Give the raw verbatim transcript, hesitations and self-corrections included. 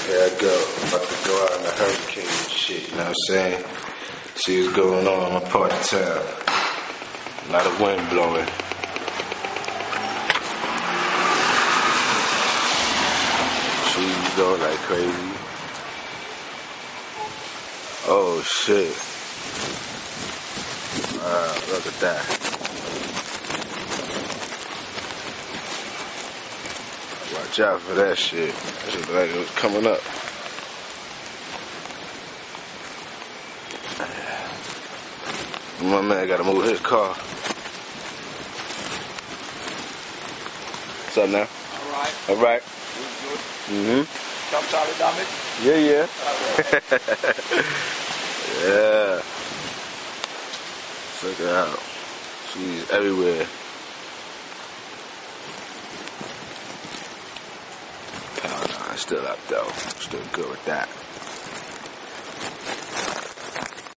Here I go. About to go out in the hurricane and shit, you know what I'm saying? See what's going on in my part of town. A lot of wind blowing. Trees going like crazy. Oh shit. Wow, look at that. Watch out for that shit. That shit look like it was coming up. My man gotta move his car. What's up now? Alright. Alright. Good, Mm-hmm. Top solid damage? Yeah, yeah. Alright. Yeah. Check it out. She's everywhere. Power nine still up though. Still good with that.